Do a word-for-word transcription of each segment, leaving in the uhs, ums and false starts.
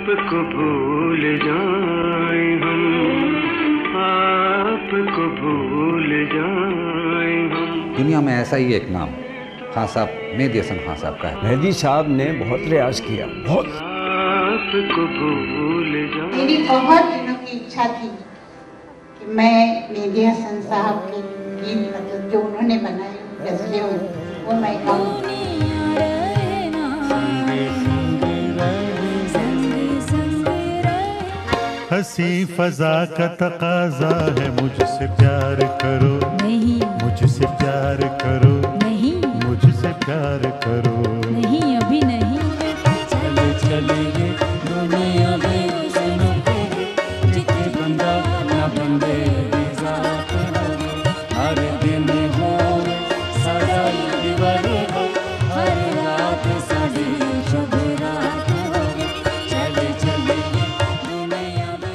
आपको भूल जाएं हम, आपको भूल जाएं हम। दुनिया में ऐसा ही एक नाम खान साहब, मेहदी हसन खान साहब का है। मेहदी साहब ने बहुत रियाज किया, बहुत। आपको भूल जाएं। मेरी बहुत दिनों की इच्छा थी कि मैं मेहदी हसन साहब के गीत मतलब जो उन्होंने बनाए गजलें वो मैं गाऊं। हंसी फजा का तकाजा है, मुझसे प्यार करो, नहीं मुझसे प्यार करो, नहीं मुझसे प्यार करो, नहीं अभी नहीं। चले चले ये दुनिया में सुनो जितने बंदा ना बंदे बेजात हो, हर दिन हो सदा दिवाली हो, हर रात साड़ी शुभ रात हो। चले चले ये दुनिया में।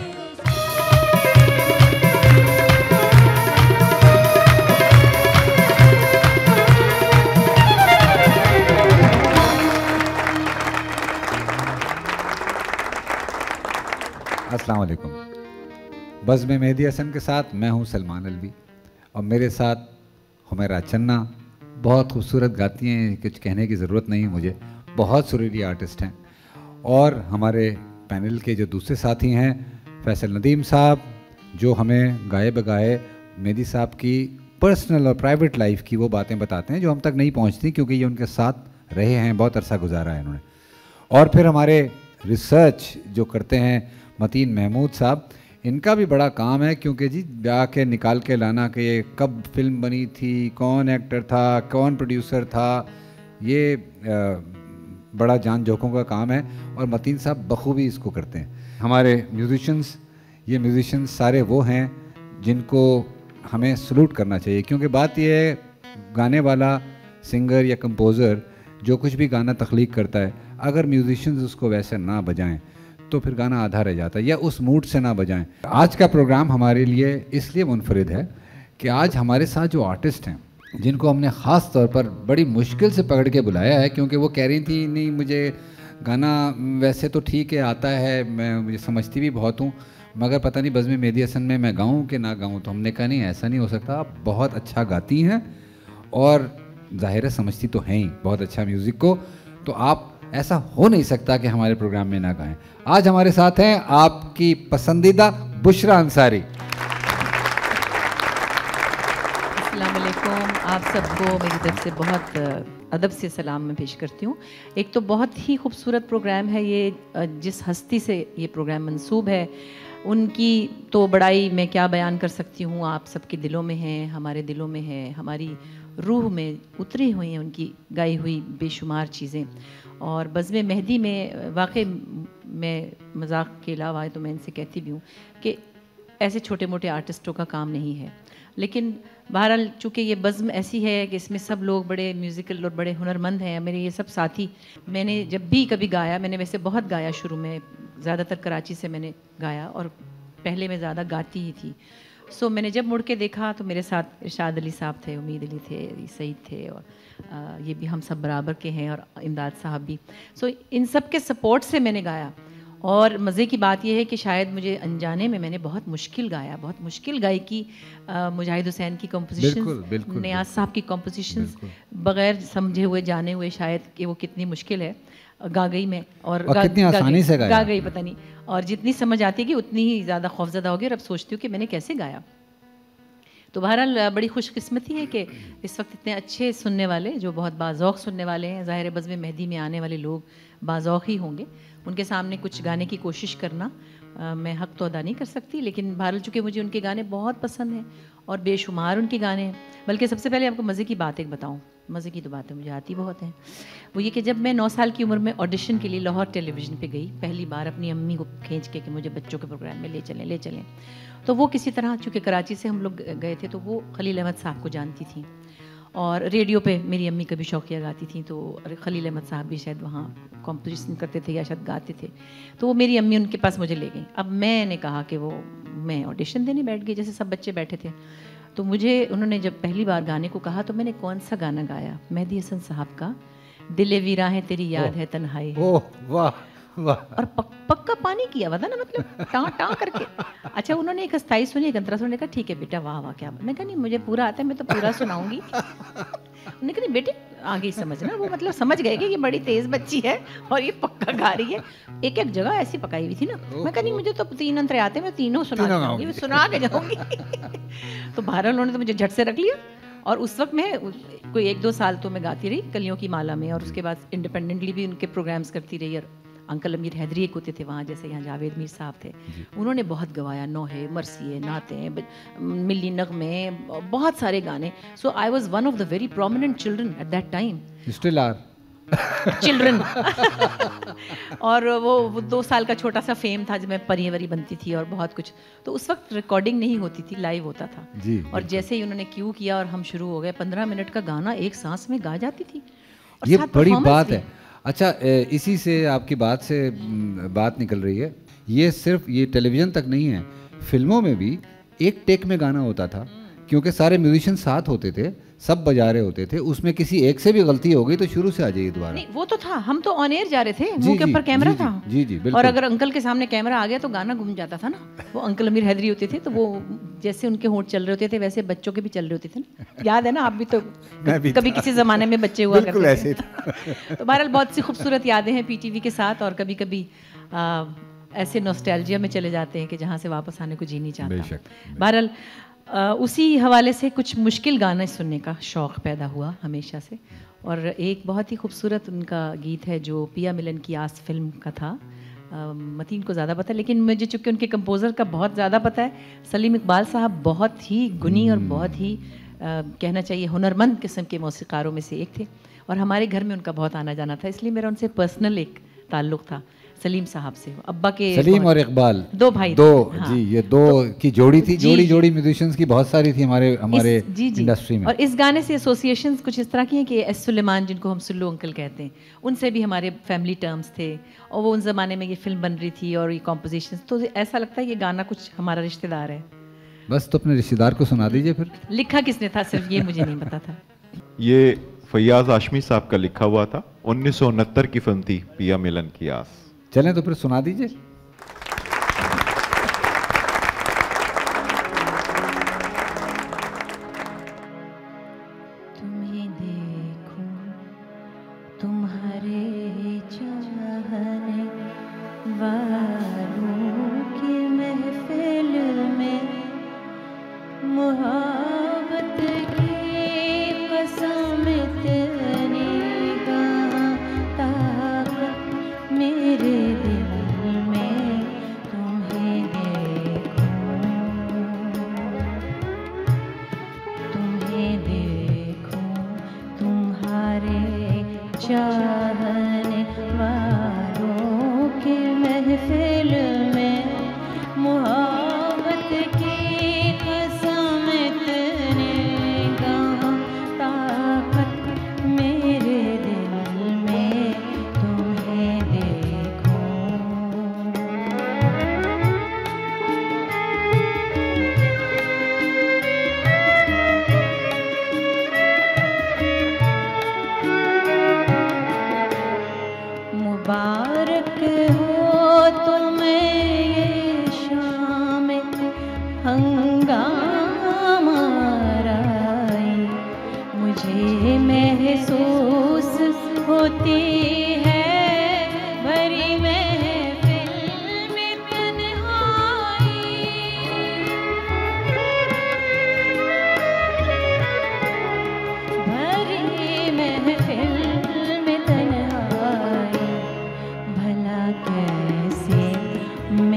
अस्सलाम वालेकुम। बज़्म में मेहदी हसन के साथ मैं हूं सलमान अलवी और मेरे साथ हुमैरा चन्ना। बहुत खूबसूरत गाती हैं, कुछ कहने की ज़रूरत नहीं मुझे, बहुत सुरीली आर्टिस्ट हैं। और हमारे पैनल के जो दूसरे साथी हैं फैसल नदीम साहब, जो हमें गाए बगाए मेहदी साहब की पर्सनल और प्राइवेट लाइफ की वो बातें बताते हैं जो हम तक नहीं पहुंचती, क्योंकि ये उनके साथ रहे हैं, बहुत अरसा गुजारा है इन्होंने। और फिर हमारे रिसर्च जो करते हैं मतीन महमूद साहब, इनका भी बड़ा काम है, क्योंकि जी ब्याह के निकाल के लाना कि ये कब फिल्म बनी थी, कौन एक्टर था, कौन प्रोड्यूसर था, ये आ, बड़ा जान जोखों का काम है और मतीन साहब बखूबी इसको करते हैं। हमारे म्यूजिशंस, ये म्यूजिशंस सारे वो हैं जिनको हमें सलूट करना चाहिए, क्योंकि बात यह है गाने वाला सिंगर या कंपोज़र जो कुछ भी गाना तख्लीक करता है, अगर म्यूजिशंस उसको वैसे ना बजाएं तो फिर गाना आधा रह जाता है, या उस मूड से ना बजाएं। आज का प्रोग्राम हमारे लिए इसलिए मुनफरिद है कि आज हमारे साथ जो आर्टिस्ट हैं, जिनको हमने ख़ास तौर पर बड़ी मुश्किल से पकड़ के बुलाया है, क्योंकि वो कह रही थी नहीं मुझे गाना वैसे तो ठीक है आता है, मैं मुझे समझती भी बहुत हूँ, मगर पता नहीं बज़्म मेहदी हसन में मैं गाऊँ कि ना गाऊँ। तो हमने कहा नहीं, ऐसा नहीं हो सकता, आप बहुत अच्छा गाती हैं और ज़ाहिर है समझती तो हैं ही बहुत अच्छा म्यूज़िक को, तो आप ऐसा हो नहीं सकता कि हमारे प्रोग्राम में ना गाएं। आज हमारे साथ हैं आपकी पसंदीदा बुशरा अंसारी। अस्सलाम वालेकुम, आप सबको मेरी तरफ से बहुत अदब से सलाम मैं पेश करती हूँ। एक तो बहुत ही खूबसूरत प्रोग्राम है ये, जिस हस्ती से ये प्रोग्राम मंसूब है उनकी तो बड़ाई मैं क्या बयान कर सकती हूँ, आप सबके दिलों में है, हमारे दिलों में है, हमारी रूह में उतरी हुई हैं उनकी गाई हुई बेशुमार चीज़ें। और बज़्म मेहदी में वाकई मैं मजाक के अलावा तो मैं इनसे कहती भी हूँ कि ऐसे छोटे मोटे आर्टिस्टों का काम नहीं है, लेकिन बहरहाल चूँकि ये बज़्म ऐसी है कि इसमें सब लोग बड़े म्यूज़िकल और बड़े हुनरमंद हैं। मेरे ये सब साथी, मैंने जब भी कभी गाया, मैंने वैसे बहुत गाया शुरू में, ज़्यादातर कराची से मैंने गाया और पहले मैं ज़्यादा गाती ही थी। सो मैंने जब मुड़ के देखा तो मेरे साथ इरशाद अली साहब थे, उम्मीद अली थे, सईद थे, और आ, ये भी हम सब बराबर के हैं, और इमदाद साहब भी। सो इन सब के सपोर्ट से मैंने गाया। और मज़े की बात यह है कि शायद मुझे अनजाने में मैंने बहुत मुश्किल गाया, बहुत मुश्किल गायकी, मुजाहिद हुसैन की कंपोजिशन, नियाज़ साहब की कंपोजिशन, बग़ैर समझे हुए जाने हुए शायद कि वो कितनी मुश्किल है, गा गई मैं। और, और गा, कितनी आसानी से गा गई पता नहीं, और जितनी समझ आती कि उतनी ही ज़्यादा खौफज़दा हो गई, और अब सोचती हूँ कि मैंने कैसे गाया। तो बहरहाल बड़ी खुशकिस्मती है कि इस वक्त इतने अच्छे सुनने वाले, जो बहुत बाज़ौक़ सुनने वाले हैं। ज़ाहिर है बज़्म मेहदी में आने वाले लोग बाज़ौक़ ही होंगे, उनके सामने कुछ गाने की कोशिश करना आ, मैं हक़ तो अदा नहीं कर सकती, लेकिन बहरहाल चूँकि मुझे उनके गाने बहुत पसंद हैं और बेशुमार उनके गाने हैं। बल्कि सबसे पहले आपको मज़े की बात एक बताऊँ, मज़े की तो बातें मुझे आती बहुत हैं। वो ये कि जब मैं नौ साल की उम्र में ऑडिशन के लिए लाहौर टेलीविज़न पे गई पहली बार, अपनी अम्मी को खींच के कि मुझे बच्चों के प्रोग्राम में ले चलें ले चलें तो वो किसी तरह, चूँकि कराची से हम लोग गए थे, तो वो खलील अहमद साहब को जानती थी, और रेडियो पे मेरी अम्मी कभी शौकिया गाती थी, तो खलील अहमद साहब भी शायद वहाँ कॉम्पोजिशन करते थे या शायद गाते थे, तो वो मेरी अम्मी उनके पास मुझे ले गई। अब मैंने कहा कि वो मैं ऑडिशन देने बैठ गई जैसे सब बच्चे बैठे थे। तो मुझे उन्होंने जब पहली बार गाने को कहा तो मैंने कौन सा गाना गाया, मेहदी हसन साहब का दिले वीरा है तेरी याद है तन्हाई है। ओह वाह, और पक, पक्का पानी किया हुआ था ना, मतलब टाँ टाँ करके। अच्छा, उन्होंने एक अस्थाई सुनी, एक अंतरा सुनी, कहा ठीक है बेटा, वाह वाह क्या। मैं कहा नहीं मुझे पूरा आता है, मैं तो पूरा सुनाऊंगी। उन्होंने कहा नहीं बेटे आगे ही समझना। वो मतलब समझ गए कि ये बड़ी तेज बच्ची है और ये पक्का गा रही है। एक एक जगह ऐसी पकाई हुई थी ना। मैं कहा नहीं मुझे तो तीन अंतरे आते हैं, मैं तीनों सुना जाऊंगी, मैं सुना के जाऊंगी। तो बहरहाल उन्होंने तो मुझे झट से रख लिया। और उस वक्त मैं कोई एक दो साल तो मैं गाती रही कलियों की माला में, और उसके बाद इंडिपेंडेंटली भी उनके प्रोग्राम्स करती रही। और अंकल अमीर हैदरी एक होते थे वहाँ, जैसे यहाँ जावेद मीर साहब थे, उन्होंने बहुत गवाया, नोहे, मरसिए, नाते, मिली नगमे, बहुत सारे गाने। So I was one of the very prominent children at that time. Still are children. और वो, वो दो साल का छोटा सा फेम था जब मैं परी वरी बनती थी और बहुत कुछ। तो उस वक्त रिकॉर्डिंग नहीं होती थी, लाइव होता था जी। और जैसे ही उन्होंने क्यू किया और हम शुरू हो गए, पंद्रह मिनट का गाना एक सांस में गा जाती थी। और ये साथ बड़ी performance बात भी। है। अच्छा, इसी से आपकी बात से बात निकल रही है। ये सिर्फ ये टेलीविज़न तक नहीं है, फिल्मों में भी एक टेक में गाना होता था, क्योंकि सारे म्यूजिशियन साथ होते थे, सब बजा रहे होते थे। उसमें किसी एक से भी गलती हो गई तो शुरू से आ जाइए दोबारा। नहीं वो तो था, हम तो ऑन एयर जा रहे थे, जी, मुंह के जी, ऊपर कैमरा जी, था। जी जी बिल्कुल। और अगर अंकल के सामने कैमरा आ गया तो गाना घूम जाता था ना। वो अंकल अमीर हैदरी होते थे, तो वो जैसे उनके होंठ चल रहे होते थे वैसे बच्चों के भी चल रहे होते थे ना। याद है ना, आप भी तो भी कभी किसी जमाने में बच्चे हुआ बिल्कुल करते ऐसे थे। तो बहरहाल बहुत सी खूबसूरत यादें हैं पीटीवी के साथ, और कभी कभी आ, ऐसे नॉस्टैल्जिया में चले जाते हैं कि जहाँ से वापस आने को जी नहीं चाहता। बेशक। बहरहाल उसी हवाले से कुछ मुश्किल गाने सुनने का शौक़ पैदा हुआ हमेशा से। और एक बहुत ही खूबसूरत उनका गीत है जो पिया मिलन की आस फिल्म का था। आ, मतीन को ज़्यादा पता है, लेकिन मुझे चूँकि उनके कंपोज़र का बहुत ज़्यादा पता है। सलीम इकबाल साहब बहुत ही गुनी और बहुत ही आ, कहना चाहिए हुनरमंद किस्म के मौसीकारों में से एक थे, और हमारे घर में उनका बहुत आना जाना था, इसलिए मेरा उनसे पर्सनल एक ताल्लुक़ था सलीम साहब से। अब्बा के सलीम और इकबाल दो भाई दो हाँ। जी, ये दो तो, की जोड़ी थी। जी, जोड़ी जोड़ी म्यूजिशियंस की बहुत सारी थी हमारे हमारे इस, जी, जी, इंडस्ट्री में। और इस गाने से एसोसिएशंस कुछ इस तरह की हैं कि एस सुलेमान, जिनको हम सुल्लू अंकल कहते हैं, उनसे भी हमारे फैमिली टर्म्स थे। और वो उन ज़माने में ये फिल्म बन रही थी और ये कॉम्पोजिशंस, तो ऐसा लगता है ये गाना कुछ हमारा रिश्तेदार है। बस तो अपने रिश्तेदार को सुना दीजिए फिर। लिखा किसने था सिर्फ ये मुझे नहीं पता था। ये फैयाज आशमी साहब का लिखा हुआ था। उन्नीस सौ उनहत्तर की फिल्म थी पिया मिलन की आस। चलें तो फिर सुना दीजिए। तुम्हें देखूं तुम्हारे चाहने वालों की महफिल में, मोहब्बत की कसम इतनी कहाँ ताकत मेरे दिल में, तुम्हें देखूं तुम्हें देखूं तुम्हारे चाहने वालों की महफिल में, मोहब्बत की कसम इतनी कहाँ ताकत मेरे दिल में, तुम्हें देखूं। मुबारक हो तुम्हें ये शाम हंगामा राई, मुझे महसूस होती है भरी महफिल में तन्हाई, भरी महफिल में तन्हाई, भला कैसे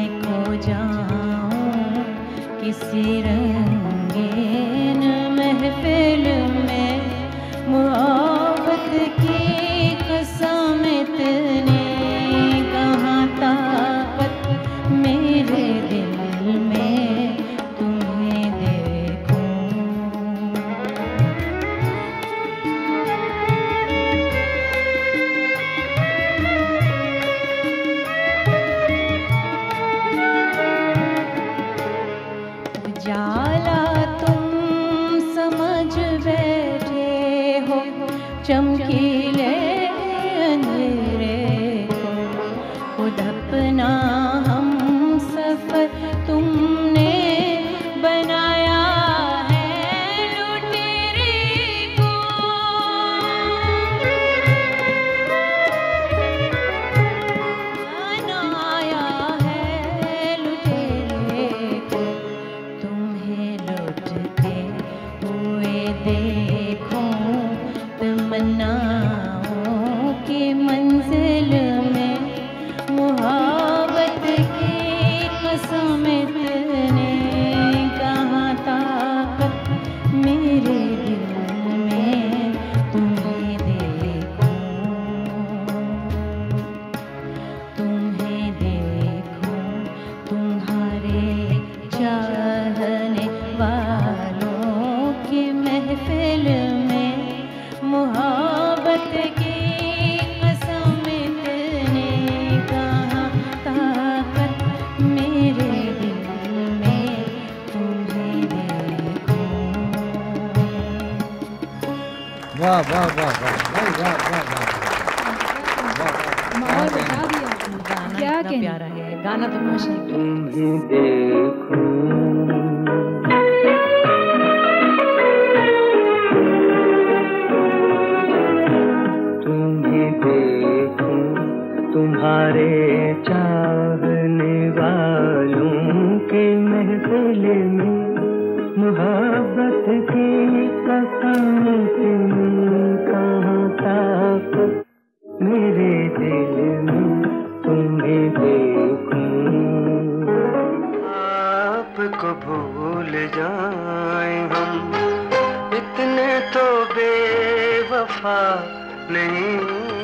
क्या इतना कहने? प्यारा है गाना तो माशाल्लाह। तुम्हें देखूं तुम्हें देखूं तुम्हारे चाहने वालों के महफिल में मोहब्बत की कसम कहाँ ताकत मेरे दिल में तुम्हें देखूं आपको भूल जाएं हम इतने तो बेवफा नहीं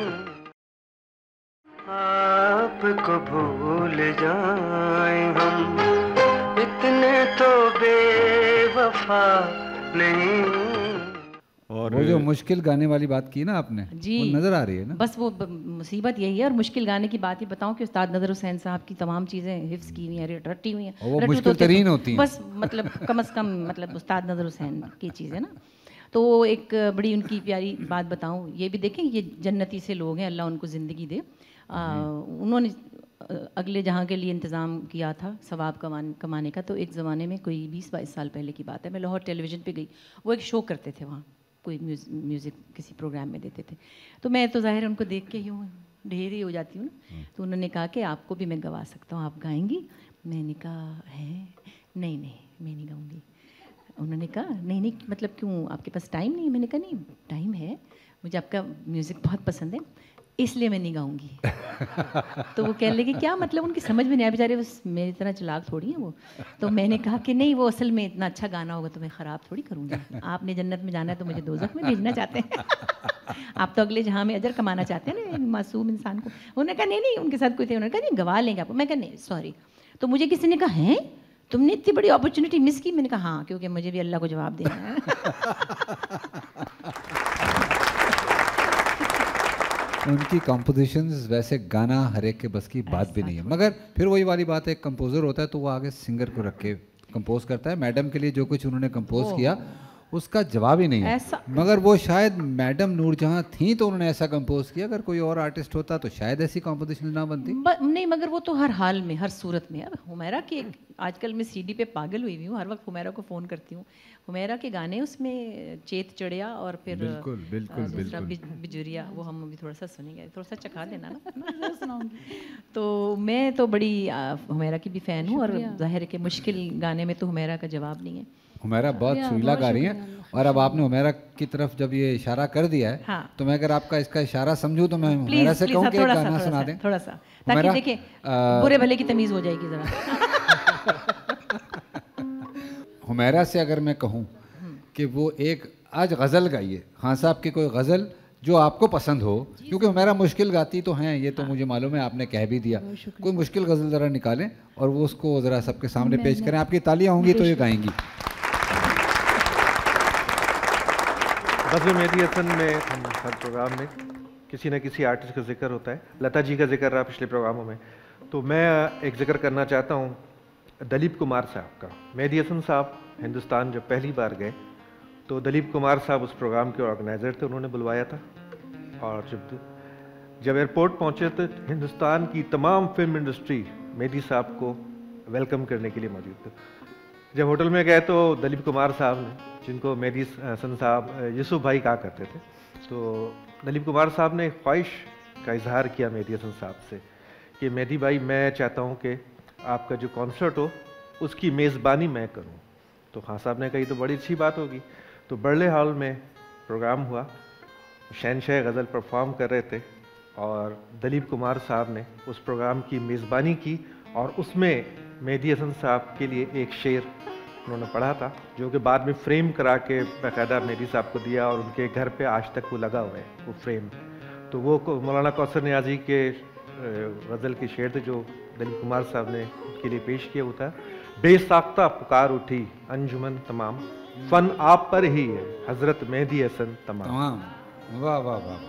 आपको भूल जाएं हम इतने तो बेवफा नहीं। और वो जो मुश्किल गाने वाली बात की ना आपने, जी वो नजर आ रही है ना। बस वो ब- मुसीबत यही है। और मुश्किल गाने की बात ही बताऊं कि उस्ताद नदर हुसैन साहब की तमाम चीज़ें हिफ्स की हुई हैं, रटी हुई हैं। और वो रटू मुश्किल तो थे तरीन तो- होती हैं। बस मतलब कम से कम मतलब उस्ताद नदर हुसैन की चीज़ें ना। तो एक बड़ी उनकी प्यारी बात बताऊं, ये भी देखें ये जन्नती से लोग हैं, अल्लाह उनको ज़िंदगी दे। आ, उन्होंने अ, अगले जहाँ के लिए इंतज़ाम किया था सवाब कमान कमाने का। तो एक ज़माने में कोई बीस बाईस साल पहले की बात है, मैं लाहौर टेलीविज़न पे गई। वो एक शो करते थे वहाँ, कोई म्यूज़िक किसी प्रोग्राम में देते थे। तो मैं तो ज़ाहिर उनको देख के यूँ ढेर ही हो जाती हूँ ना। तो उन्होंने कहा कि आपको भी मैं गवा सकता हूँ, आप गाएंगी? मैंने कहा है नहीं नहीं मैं नहीं गाऊंगी। उन्होंने कहा नहीं नहीं मतलब क्यों, आपके पास टाइम नहीं है? मैंने कहा नहीं टाइम है, मुझे आपका म्यूज़िक बहुत पसंद है इसलिए मैं नहीं गाऊंगी। तो वो कहने लगे क्या मतलब, उनकी समझ में नहीं आया, बेचारे बस मेरी तरह चलाक थोड़ी है वो। तो मैंने कहा कि नहीं वो असल में इतना अच्छा गाना होगा तो मैं ख़राब थोड़ी करूँगी। आपने जन्नत में जाना है तो मुझे दोज़ख में भेजना चाहते हैं। आप तो अगले जहाँ में अजर कमाना चाहते हैं ना मासूम इंसान को। उन्होंने कहा नहीं नहीं, उनके साथ कोई थे, उन्होंने कहा नहीं गवा लेंगे आपको। मैं कहा नहीं सॉरी। तो मुझे किसी ने कहा हैं तुमने इतनी बड़ी अपॉर्चुनिटी मिस की? मैंने कहा हाँ, क्योंकि मुझे भी अल्लाह को जवाब देना है। उनकी कंपोजिशंस वैसे गाना हर एक के बस की बात भी नहीं है, मगर फिर वही वाली बात है, एक कंपोजर होता है तो वो आगे सिंगर को रख के कंपोज करता है। मैडम के लिए जो कुछ उन्होंने कंपोज किया उसका जवाब ही नहीं है। मगर वो शायद मैडम नूरजहां थी तो उन्होंने ऐसा कंपोज किया, अगर कोई और आर्टिस्ट होता तो शायद ऐसी कंपोजिशन ना बनती। ब, नहीं मगर वो तो हर हाल में हर सूरत में। अब हुमैरा की एक आजकल मैं सीडी पे पागल हुई हुई हूँ, हर वक्त हुमैरा को फ़ोन करती हूँ। हुमैरा के गाने उसमें चेत चढ़िया और फिर बिल्कुल बिल्कुल दूसरा बिल्कुल बिजुरिया, वो हम अभी थोड़ा सा सुनेंगे, थोड़ा सा चखा देना ना सुनाऊंगी। तो मैं तो बड़ी हुमैरा की भी फ़ैन हूँ और जाहिर है कि मुश्किल गाने में तो हुमैरा का जवाब नहीं है। हुमैरा बहुत सुरीला गा रही हैं। और अब आपने हुमैरा की तरफ जब ये इशारा कर दिया है हाँ। तो मैं अगर आपका इसका इशारा समझूं तो मैं हुमैरा से कहूँ कि एक गाना सुना दें थोड़ा सा, ताकि देखें बुरे भले की तमीज़ हो जाएगी ज़रा। हुमैरा से अगर मैं कहूँ कि वो एक आज गज़ल गाइए, खान साहब की कोई गज़ल जो आपको पसंद हो, क्योंकि हुमैरा मुश्किल गाती तो हैं, ये तो मुझे मालूम है, आपने कह भी दिया। कोई मुश्किल गज़ल ज़रा निकालें और वो उसको ज़रा सबके सामने पेश करें। आपकी तालियां होंगी तो ये गाएंगी। बज़्म मेहदी हसन में हम हर प्रोग्राम में किसी न किसी आर्टिस्ट का जिक्र होता है। लता जी का जिक्र रहा पिछले प्रोग्रामों में, तो मैं एक जिक्र करना चाहता हूँ दलीप कुमार साहब का। मेहदी हसन साहब हिंदुस्तान जब पहली बार गए तो दलीप कुमार साहब उस प्रोग्राम के ऑर्गेनाइज़र थे, उन्होंने बुलवाया था। और जब जब एयरपोर्ट पहुँचे तो हिंदुस्तान की तमाम फिल्म इंडस्ट्री मेहदी साहब को वेलकम करने के लिए मौजूद थे। जब होटल में गए तो दलीप कुमार साहब ने, जिनको मेहदी हसन साहब यूसुफ भाई कहा करते थे, तो दलीप कुमार साहब ने ख्वाहिश का इजहार किया मेहदी हसन साहब से कि मेहदी भाई मैं चाहता हूँ कि आपका जो कॉन्सर्ट हो उसकी मेज़बानी मैं करूँ। तो खान साहब ने कही तो बड़ी अच्छी बात होगी। तो बर्ले हॉल में प्रोग्राम हुआ, शहनशाह गज़ल परफॉर्म कर रहे थे और दलीप कुमार साहब ने उस प्रोग्राम की मेज़बानी की और उसमें मेहदी हसन साहब के लिए एक शेर उन्होंने पढ़ा था, जो कि बाद में फ्रेम करा के बाकायदा मेहदी साहब को दिया और उनके घर पे आज तक वो लगा हुआ है वो फ्रेम। तो वो मौलाना कौसर नियाज़ी के गज़ल के शेर थे जो दलीप कुमार साहब ने उनके लिए पेश किया हुआ था। बेसाख्ता पुकार उठी अंजुमन तमाम, फन आप पर ही है हज़रत मेहदी हसन तमाम। वाह वाह वाह।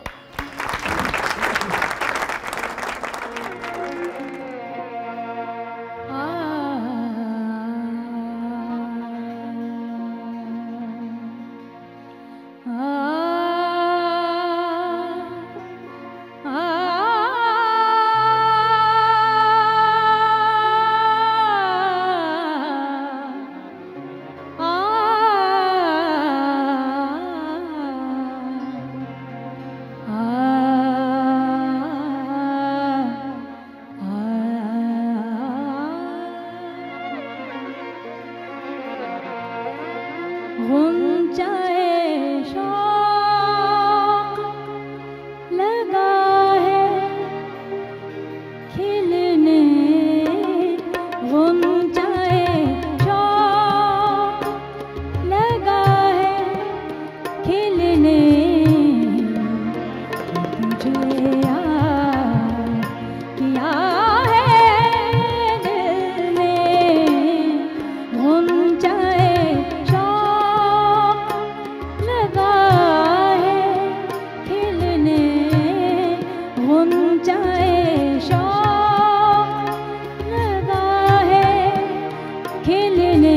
गुंजाए शौक लगा है खिलने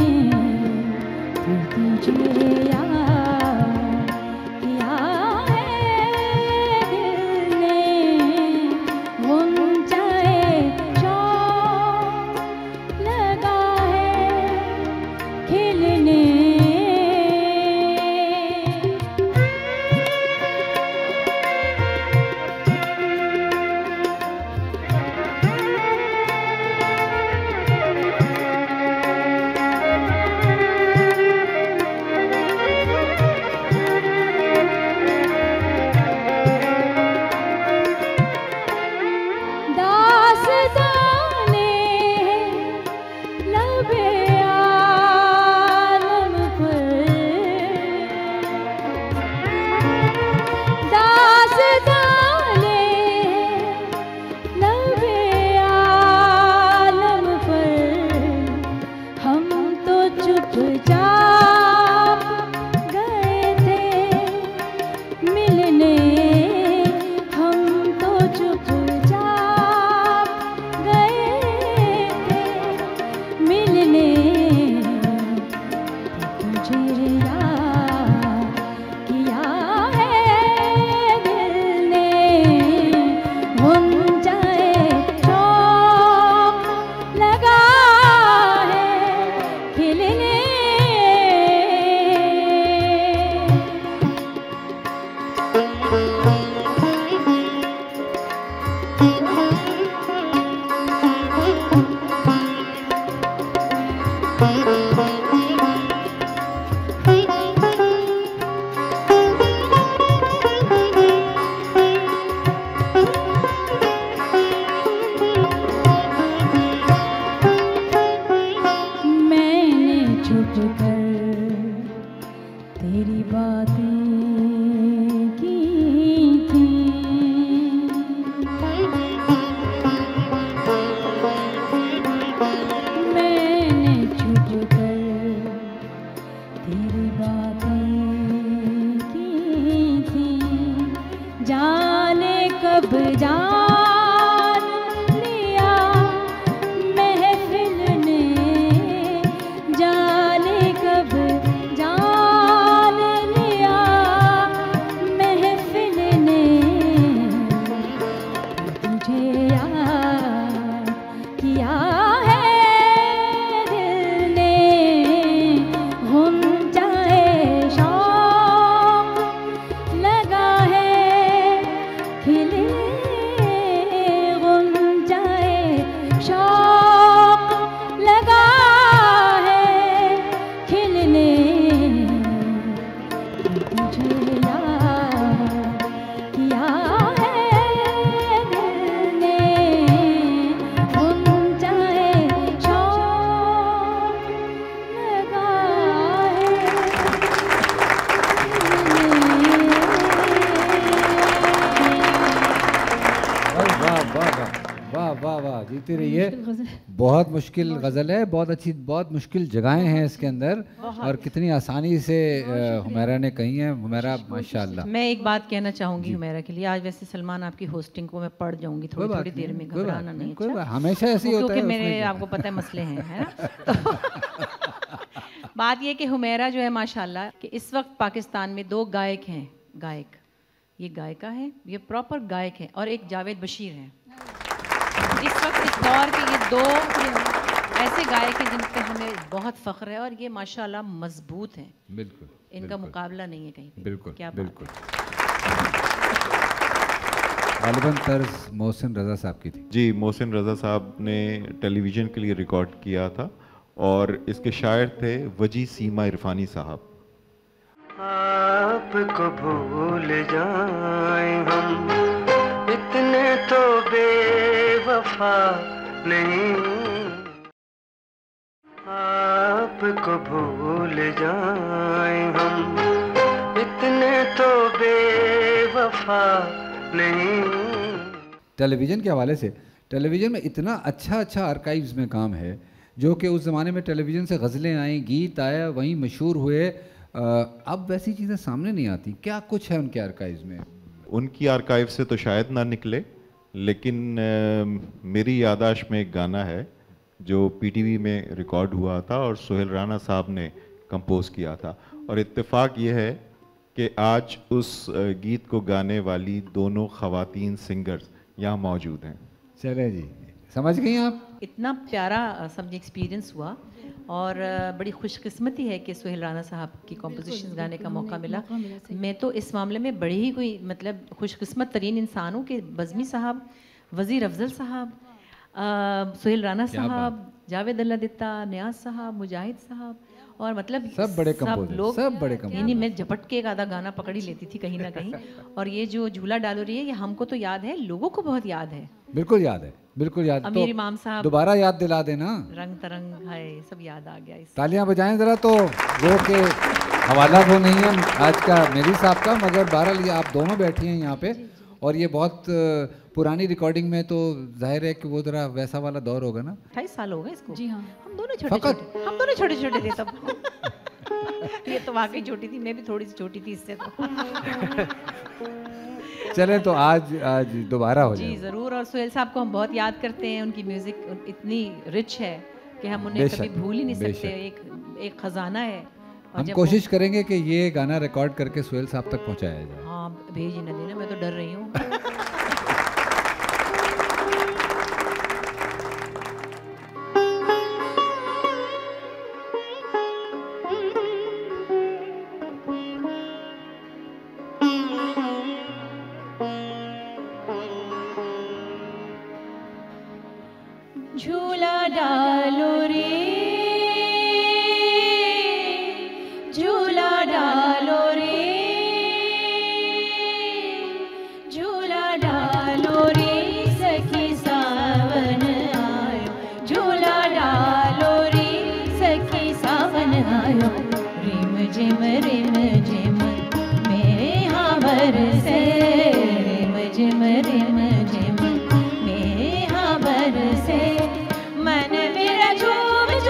फिर तुझे याद किया है दिल ने गुंजाए शौक लगा है खिलने दास्ताने लबे आलम पर दास्ताने लबे आलम पर हम तो चुपचाप गए थे मिलने हम तो चुपचाप गए थे मिलने तुझे याद किया है दिल ने गुंजाए शौक लगा है खिलने मैंने छुप कर तेरी बातें की थी मैंने छुप कर तेरी बातें की थी जाने कब जान लिया महफिल ने जाने कब जान लिया महफिल ने तुझे याद किया है दिल ने गुंजाए शौक लगा है खिले गुंजाए शौक लगा है खिलने तुझे याद किया है दिल ने गुंजाए शौक लगा है वाह वाह वाह वाह वाह वाह जीती रहिए। बहुत मुश्किल गज़ल है, बहुत अच्छी, बहुत मुश्किल जगहें हैं इसके अंदर और कितनी आसानी से अ, हुमैरा ने कही हैं। हुमैरा माशाल्लाह। मैं एक बात कहना चाहूँगी हुमैरा के लिए। आज वैसे सलमान आपकी होस्टिंग को मैं पढ़ जाऊँगी थोड़ी थोड़ी देर में, घबराना नहीं। कोई अच्छा? बात- हमेशा ऐसे ही होता है क्योंकि मेरे उसमें क्या। आपको पता है मसले हैं, है ना? तो बात ये कि हुमैरा जो है माशाल्लाह कि इस वक्त पाकिस्तान में दो गायक हैं, गायक, ये गायिका है, ये प्रॉपर गायक है, और एक जावेद बशीर है। इस वक्त इस दौर के ये दो ऐसे गायक हैं जिन पे हमें बहुत फख्र है और ये माशाल्लाह मजबूत हैं। बिल्कुल, इनका बिल्कुल। मुकाबला नहीं है कहीं पे। बिल्कुल, क्या बात बिल्कुल। गालिबन तर्ज मोहसिन रज़ा साहब की थी। जी, मोहसिन रज़ा साहब ने टेलीविज़न के लिए रिकॉर्ड किया था और इसके शायर थे वजी सीमा इरफानी साहब। आपको भूल जाएं हम इतने तो बेवफा नहीं, आपको भूल जाएं हम इतने तो बेवफा नहीं। टेलीविज़न के हवाले से, टेलीविज़न में इतना अच्छा अच्छा आर्काइव्स में काम है जो कि उस ज़माने में टेलीविज़न से गज़लें आई, गीत आया, वहीं मशहूर हुए। अब वैसी चीज़ें सामने नहीं आती। क्या कुछ है उनके आर्काइव्स में? उनकी आर्काइव से तो शायद ना निकले, लेकिन आ, मेरी याददाश्त में एक गाना है जो पीटीवी में रिकॉर्ड हुआ था और सोहेल राना साहब ने कंपोज किया था। और इत्तेफाक ये है कि आज उस गीत को गाने वाली दोनों ख़वातीन सिंगर्स यहाँ मौजूद हैं। चले जी, समझ गई आप? इतना प्यारा समझे एक्सपीरियंस हुआ और बड़ी खुशकिस्मती है कि सोहेल राना साहब की कॉम्पोजिशंस गाने का मौका मिला। मैं तो इस मामले में बड़ी ही कोई मतलब खुशकिस्मत तरीन इंसान हूँ कि बज़मी साहब, वज़ीर अफजल साहब, सोहेल राना साहब, जावेद अल्लाह दित्ता, नियाज साहब, मुजाहिद साहब और मतलब सब बड़े सब कंपोजर, लोग सब बड़े कंपोजर। यानी मैं झपट के एक आधा गाना पकड़ ही लेती थी कहीं ना कहीं। और ये जो झूला डालो रही है ये हमको तो याद है, लोगों को बहुत याद है। बिल्कुल याद है, बिल्कुल याद। अमीर तो इमाम साहब, दोबारा याद दिला देना। रंग तरंग है, सब याद आ गया इस। तालियां बजाएं जरा। तो वो के हवाला वो नहीं है आज का मेरी साहब का, मगर बहरहाल ये आप दोनों बैठी हैं यहाँ पे और ये बहुत पुरानी रिकॉर्डिंग में, तो जाहिर है कि वो जरा वैसा वाला दौर होगा ना। अट्ठाईस साल हो गए इसको। जी हाँ। हम दोनों छोटे छोटे हम दोनों छोटे छोटे थे तब। ये तो वाकई छोटी थी, मैं भी थोड़ी सी छोटी थी इससे तो। चले तो आज आज दोबारा हो जी जाए। ज़रूर। और सोहेल साहब को हम बहुत याद करते हैं, उनकी म्यूज़िक इतनी रिच है कि हम उन्हें बेशक, कभी भूल ही नहीं सकते। बेशक। एक एक खजाना है। और हम जब कोशिश करेंगे कि ये गाना रिकॉर्ड करके सोहेल साहब तक पहुंचाया जाए। हाँ भेज ही ना देना, मैं तो डर रही हूँ। झूला डालो रे, झूला डालो रे, झूला डालो रे, सखी सावन आयो, झूला डालो रे, सखी सावन आयो। रिम झिम रिम झिम मेरे यहाँ बरसे, रिम झिम रिम झिम मेरे यहाँ बरसे। मन मेरा झूम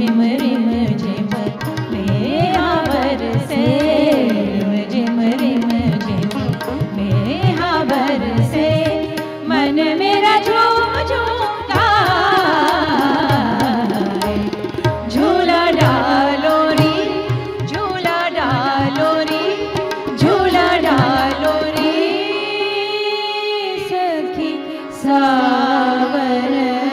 झिम रिम झिम मेहा बरसे झिम रिम झिम मेहा बरसे मन मेरा झूम झूम गाए झूला डालो रे झूला डालो रे झूला डालो रे सखी सावन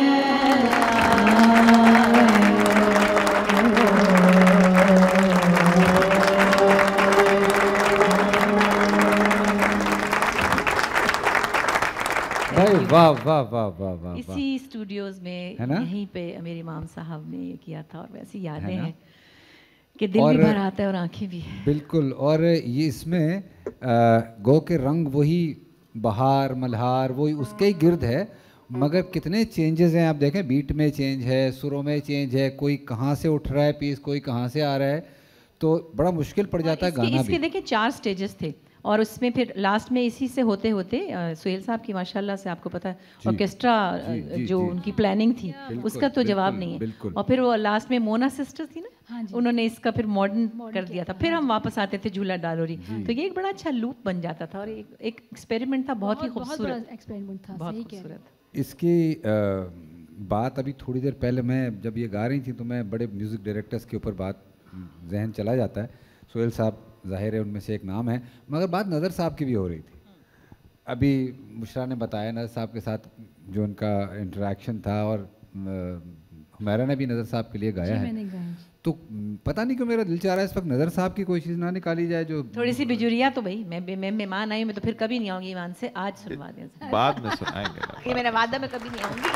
भाई वाह वाह वाह वाह वाह इसी स्टूडियोज में है ना? यहीं पे मेरे इमाम साहब ने ये किया था और वैसी यादें है ना? हैं कि दिल और- भी भर आता है और आंखें भी। बिल्कुल। और ये इसमें अ, गो के रंग वही बहार मल्हार वही उसके ही गिर्द है, मगर कितने चेंजेस हैं आप देखें, बीट में चेंज है, सुरों में चेंज है, कोई कहाँ से उठ रहा है पीस, कोई कहाँ से आ रहा है, तो बड़ा मुश्किल पड़ जाता है इसके, गाना इसके भी। देखिए चार स्टेजेस थे और उसमें फिर लास्ट में इसी से होते होते अ, सुहेल साहब की माशाल्लाह से आपको पता है जी, ऑर्केस्ट्रा जी, जी, जो जी। उनकी प्लानिंग थी बिल्कुल, उसका तो जवाब बिल्कुल, नहीं है। बिल्कुल। और फिर वो लास्ट में मोना सिस्टर थी ना, हाँ जी। उन्होंने इसका फिर मॉडर्न कर दिया था, फिर हम वापस आते थे झूला डालोरी, तो ये एक बड़ा अच्छा लूप बन जाता था और एक एक एक्सपेरिमेंट था, बहुत ही बहुत बड़ा खूबसूरत एक्सपेरिमेंट था, बहुत सही कह रहे हैं। खूबसूरत। इसकी अ, बात अभी थोड़ी देर पहले मैं जब ये गा रही थी तो मैं बड़े म्यूज़िक डायरेक्टर्स के ऊपर बात जहन चला जाता है, सोहेल साहब जाहिर है उनमें से एक नाम है, मगर बात नज़र साहब की भी हो रही थी। अभी मुशरा ने बताया नज़र साहब के साथ जो उनका इंटरेक्शन था, और हुमैरा ने भी नज़र साहब के लिए गाया जी, है, मैंने गाया जी। तो म, पता नहीं क्यों मेरा दिल चाह रहा है इस वक्त नज़र साहब की कोई चीज़ ना निकाली जाए जो थोड़ी सी बिजुरिया तो भाई मैं मैं मेहमान आई हूँ, मैं तो फिर कभी नहीं आऊँगी ईमान से, आज सुनवा दें। बाद में सुनाएंगे ना। ये मेरा वादा, मैं कभी नहीं आऊँगी।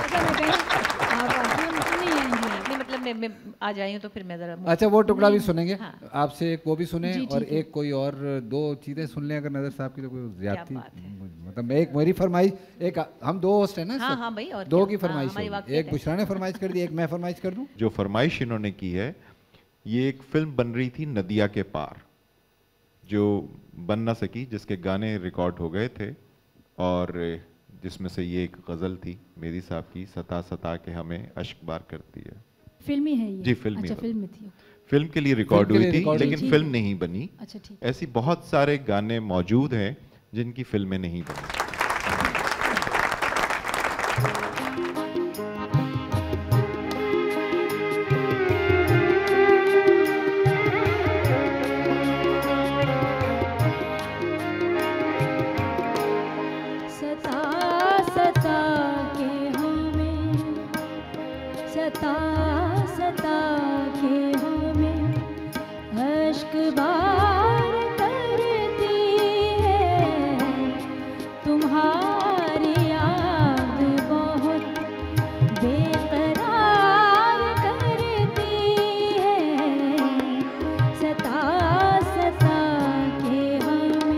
नहीं मतलब मैं मैं आज आई हूँ तो फिर मैं ज़रा अच्छा वो टुकड़ा भी सुनेंगे हाँ। आपसे, एक वो भी सुने जी, और ठीक है। एक कोई और दो चीज़ें सुन लें अगर नज़र साहब की, तो कोई ज्यादती मतलब एक मेरी फरमाइश, एक हम दो होस्ट है ना इस हाँ, वक्त? हाँ भाई, और दो क्या? की हाँ, फरमाइश हमारी होगी। वाक़ियत एक है। बुशरा ने फरमाइश कर दी, एक मैं फरमाइश कर दूं। जो फरमाइश इन्होंने की है, ये एक फिल्म बन रही थी नदिया के पार, जो बन ना सकी, जिसके गाने रिकॉर्ड हो गए थे, और जिसमें से ये एक गज़ल थी मेरी साहब की, सता सता के हमें अश्क बार करती है। फिल्मी है ये? जी फिल्मी अच्छा, वाली। फिल्म में थी। फिल्म के लिए रिकॉर्ड फिल्म के हुई लिए थी, रिकॉर्ड हुई लेकिन थी। फिल्म नहीं बनी। अच्छा, ठीक। ऐसी बहुत सारे गाने मौजूद हैं जिनकी फिल्में नहीं बनी। सता सता के हमें सता सता के हमें अश्क बार करती है तुम्हारी याद बहुत बेकरार करती है सता सता के हमें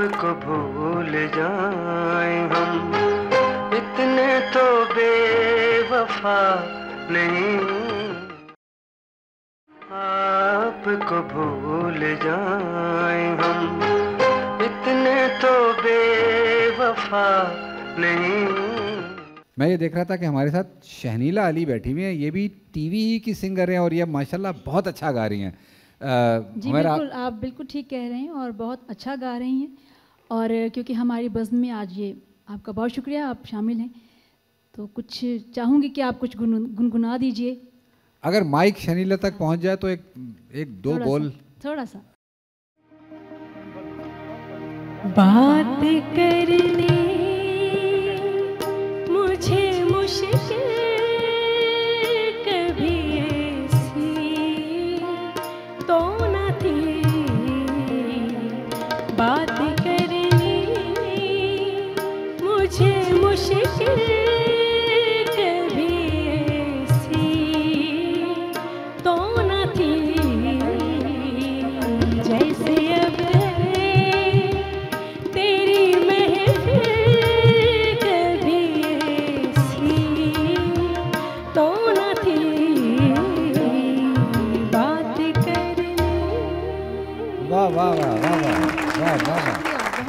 आपको भूल जाएं हम, इतने तो बेवफा नहीं। आपको भूल जाएं हम, इतने तो बेवफा नहीं। मैं ये देख रहा था कि हमारे साथ शहनीला अली बैठी हुई हैं, ये भी टीवी की सिंगर हैं और ये माशाल्लाह बहुत अच्छा गा रही हैं। जी बिल्कुल, आप बिल्कुल ठीक कह रहे हैं और बहुत अच्छा गा रही हैं। और क्योंकि हमारी बज़्म में आज ये आपका बहुत शुक्रिया, आप शामिल हैं, तो कुछ चाहूँगी कि आप कुछ गुनगुना दीजिए। अगर माइक शनीला तक पहुंच जाए तो एक एक दो बोल थोड़ा सा। बात करने मुझे मुश्किल कभी ऐसी तो न थी, बात करने मुझे मुश्किल कभी ऐसी तो न थी, जैसे अब तेरी महफिल कभी ऐसी तो न थी, बात करने। वाह वाह वाह वाह वाह वाह वाह।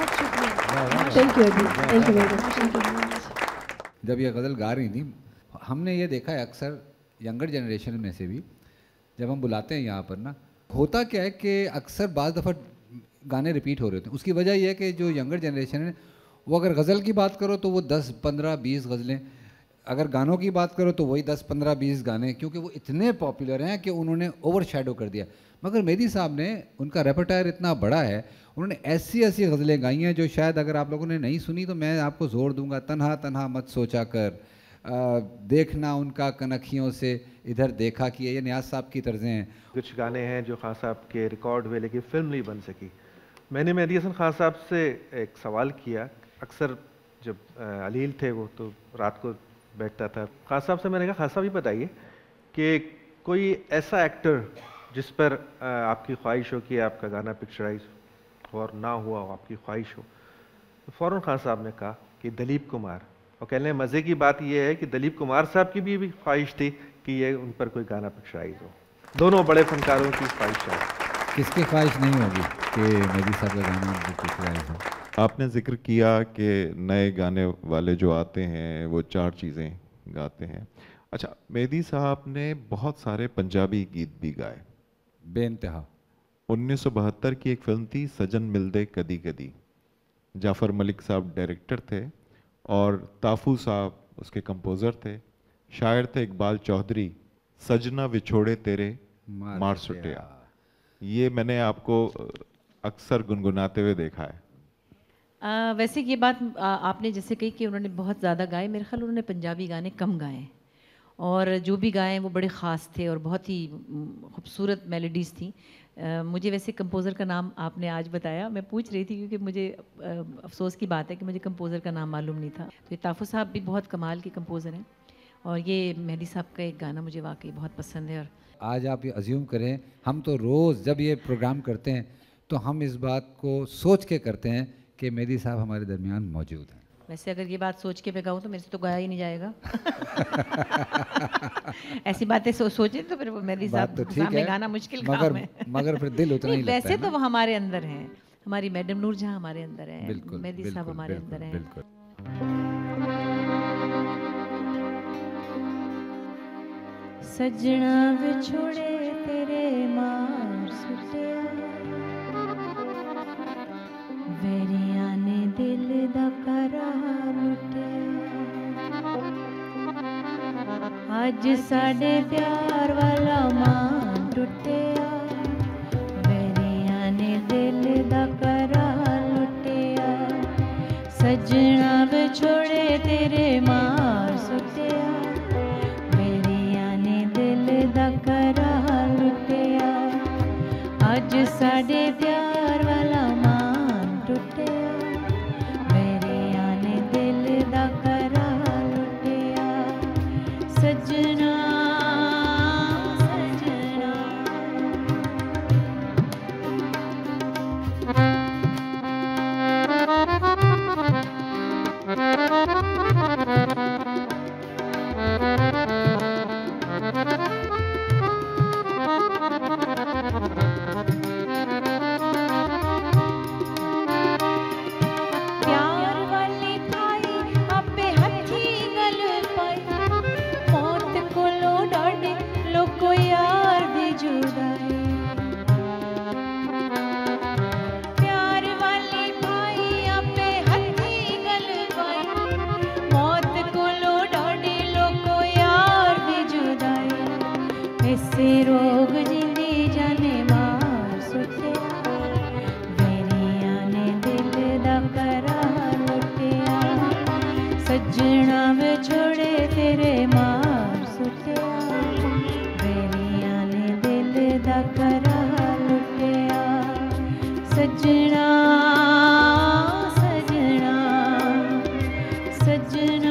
Thank you thank you very much. जब ये गज़ल गा रही थी, हमने ये देखा है अक्सर यंगर जनरेशन में से भी, जब हम बुलाते हैं यहाँ पर ना, होता क्या है कि अक्सर बाज़ दफ़ा गाने रिपीट हो रहे होते हैं। उसकी वजह यह है कि जो यंगर जनरेशन है वो अगर गज़ल की बात करो तो वो दस पंद्रह बीस गज़लें, अगर गानों की बात करो तो वही दस पंद्रह बीस गाने, क्योंकि वो इतने पॉपुलर हैं कि उन्होंने ओवर शैडो कर दिया। मगर मेहदी साहब ने, उनका रेपर्टायर इतना बड़ा है, उन्होंने ऐसी ऐसी गज़लें गाई हैं जो शायद अगर आप लोगों ने नहीं सुनी तो मैं आपको ज़ोर दूंगा। तन्हा तन्हा मत सोचा कर, आ, देखना उनका कनखियों से इधर देखा कि ये नियाज़ साहब की तर्जें हैं। कुछ गाने हैं जो खान साहब के रिकॉर्ड हुए लेकिन फिल्म नहीं बन सकी। मैंने मेहदी हसन खान साहब से एक सवाल किया, अक्सर जब अलील थे वो तो रात को बैठता था, खान साहब से मैंने कहा खान साहब ये बताइए कि कोई ऐसा एक्टर जिस पर आपकी ख्वाहिश हो कि आपका गाना पिक्चराइज और ना हुआ हो, आपकी ख्वाहिश हो, तो फ़ौरन खान साहब ने कहा कि दिलीप कुमार। और कहने मज़े की बात यह है कि दिलीप कुमार साहब की भी, भी ख्वाहिश थी कि ये उन पर कोई गाना पिक्चराइज हो। दोनों बड़े फनकारों की ख्वाहिश है। किसकी ख्वाहिश नहीं होगी कि मेहदी साहब का गाना पिक्चराइज हो। आपने जिक्र किया कि नए गाने वाले जो आते हैं वो चार चीज़ें गाते हैं। अच्छा, मेहदी साहब ने बहुत सारे पंजाबी गीत भी गाए बेइंतहा। उन्नीस सौ बहत्तर की एक फिल्म थी सजन मिलदे कदी कदी, जाफ़र मलिक साहब डायरेक्टर थे और ताफू साहब उसके कंपोज़र थे, शायर थे इकबाल चौधरी। सजना विछोड़े तेरे मार सुटिया, ये मैंने आपको अक्सर गुनगुनाते हुए देखा है। आ, वैसे ये बात आ, आपने जैसे कही कि उन्होंने बहुत ज़्यादा गाए, मेरे ख्याल उन्होंने पंजाबी गाने कम गाए और जो भी गाए वो बड़े ख़ास थे और बहुत ही खूबसूरत मेलोडीज़ थी। आ, मुझे वैसे कंपोज़र का नाम आपने आज बताया, मैं पूछ रही थी क्योंकि मुझे आ, अफसोस की बात है कि मुझे कंपोज़र का नाम मालूम नहीं था। तो ये ताफू साहब भी बहुत कमाल के कंपोज़र हैं और ये मेहदी साहब का एक गाना मुझे वाकई बहुत पसंद है। और आज आप ये अज्यूम करें, हम तो रोज़ जब ये प्रोग्राम करते हैं तो हम इस बात को सोच के करते हैं कि मेहदी साहब हमारे दरमियान मौजूद हैं। वैसे अगर ये बात सोच के मैं गाऊँ तो मेरे से तो गाया ही नहीं जाएगा। ऐसी बातें सो, सोचे तो फिर वो मेहदी साहब तो सामने गाना मुश्किल काम है। मगर फिर दिल उतना ही लगता है। वैसे तो वो हमारे अंदर हैं, हमारी मैडम नूर जहाँ हमारे अंदर है, बिल्कुल, मेहदी साहब हमारे अंदर हैं। बिल्कुल। सजना विछोड़े तेरे मार सुटिया, वेरिया ने दिल दा करार लुटिया, अज साडे प्यार वाला मान टुटिया, वेरिया ने दिल दा करार लुटिया, सजना विछोड़े तेरे मार सुटिया, दा करार लुटिया, अज साडे प्यार वाला मान टुटिया, मेरे आने दिल दा करार लुटिया, सजना सजना। सजना वे छोड़े तेरे मार सुटिया मेरिया ने दिल दा करार लुटिया सजना सजना सजना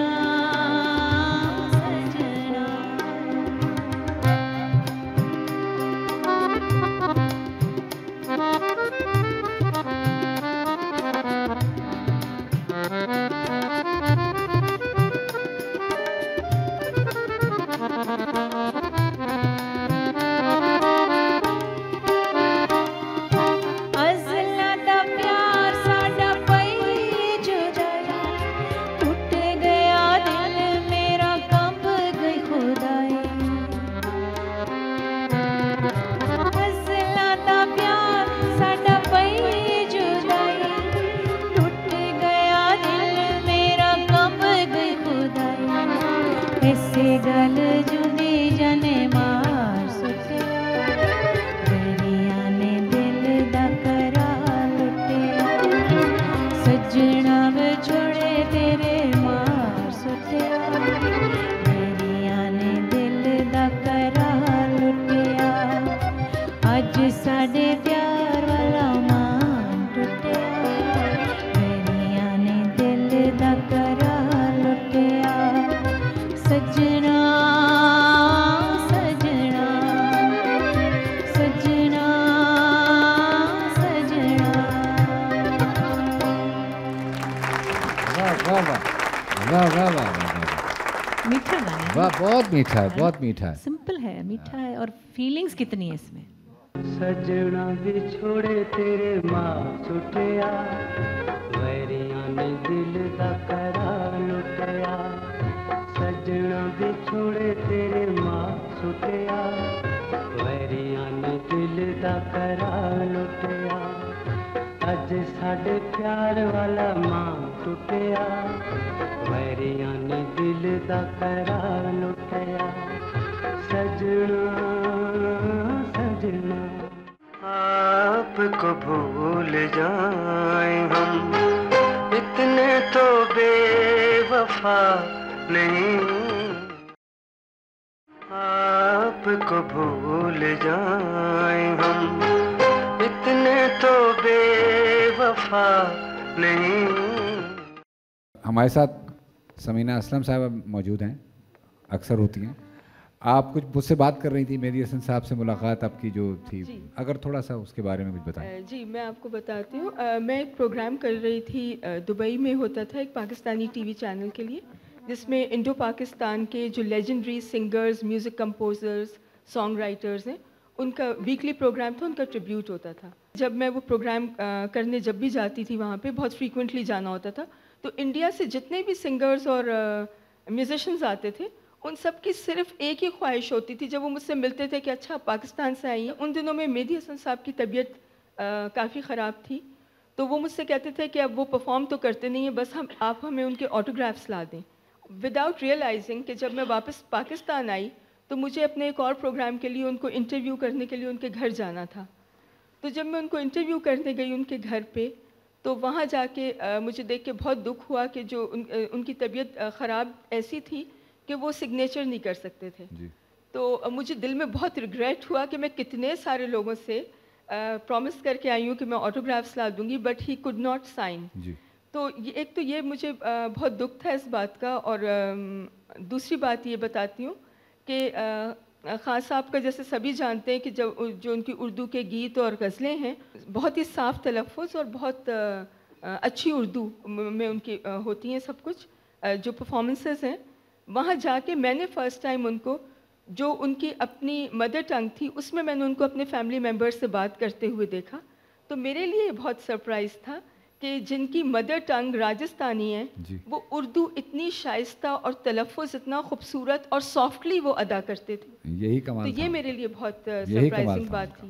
गल जुदी जने मार सुटिया मेरिया ने दिल दा करार लुटिया सजना वे छोड़े तेरे मार सुटिया मेरिया ने दिल दा करार लुटिया अज साडे प्यार वाला मान टुटिया मेरिया ने दिल दा करार लुटिया सजना सजना सजना सजना वाह वाह वाह वाह वाह वाह मीठा गाना है। वाह बहुत मीठा है, बहुत मीठा है। सिंपल है, मीठा है और फीलिंग्स कितनी है इसमें। सजना बिछोड़े तेरे माँ छुटिया वैरिया ने दिल दा करार लुटिया सजना बिछोड़े तेरे माँ छुटिया वैरिया ने दिल दा करार लुटिया अज साडे प्यार वाला माँ टुटिया वैरिया ने दिल दा करार लुटिया सजना सजना आपको भूल जाए हम इतने तो बेवफा नहीं आपको भूल जाए हम इतने तो बेवफा नहीं। हमारे साथ समीना असलम साहब मौजूद हैं, अक्सर होती हैं। आप कुछ मुझसे बात कर रही थी, मेहदी हसन साहब से मुलाकात आपकी जो थी, अगर थोड़ा सा उसके बारे में कुछ बताएं। जी मैं आपको बताती हूँ। मैं एक प्रोग्राम कर रही थी, दुबई में होता था एक पाकिस्तानी टीवी चैनल के लिए, जिसमें इंडो पाकिस्तान के जो legendary singers, music composers, song writers हैं, उनका वीकली प्रोग्राम था, उनका ट्रिब्यूट होता था। जब मैं वो प्रोग्राम करने जब भी जाती थी वहाँ पे, बहुत फ्रीक्वेंटली जाना होता था, तो इंडिया से जितने भी सिंगर्स और म्यूजिशंस आते थे, उन सब की सिर्फ एक ही ख्वाहिश होती थी जब वो मुझसे मिलते थे कि अच्छा पाकिस्तान से आई हैं। उन दिनों में मेहदी हसन साहब की तबीयत काफ़ी ख़राब थी, तो वो मुझसे कहते थे कि अब वो परफॉर्म तो करते नहीं हैं, बस हम आप हमें उनके ऑटोग्राफ्स ला दें। विदाउट रियलाइजिंग कि जब मैं वापस पाकिस्तान आई तो मुझे अपने एक और प्रोग्राम के लिए उनको इंटरव्यू करने के लिए उनके घर जाना था। तो जब मैं उनको इंटरव्यू करने गई उनके घर पे, तो वहाँ जाके आ, मुझे देख के बहुत दुख हुआ कि जो उन, उनकी तबीयत ख़राब ऐसी थी कि वो सिग्नेचर नहीं कर सकते थे। तो आ, मुझे दिल में बहुत रिग्रेट हुआ कि मैं कितने सारे लोगों से प्रॉमिस करके आई हूँ कि मैं ऑटोग्राफ्स ला दूँगी, but he could not sign. तो ये एक तो ये मुझे आ, बहुत दुख था इस बात का। और आ, दूसरी बात ये बताती हूँ कि ख़ान साहब का जैसे सभी जानते हैं कि जब जो उनकी उर्दू के गीत और गज़लें हैं, बहुत ही साफ़ तलफ़्फ़ुज़ और बहुत अच्छी उर्दू में उनकी होती हैं सब कुछ। जो परफॉर्मेंसेस हैं वहाँ जाके मैंने फ़र्स्ट टाइम उनको, जो उनकी अपनी मदर टंग थी, उसमें मैंने उनको अपने फैमिली मेम्बर्स से बात करते हुए देखा। तो मेरे लिए बहुत सरप्राइज़ था कि जिनकी मदर टंग राजस्थानी है, वो उर्दू इतनी शाइस्ता और तलफ़्फ़ुज़ इतना खूबसूरत और सॉफ्टली वो अदा करते थे। यही कमाल तो ये मेरे लिए बहुत सरप्राइजिंग बात थी।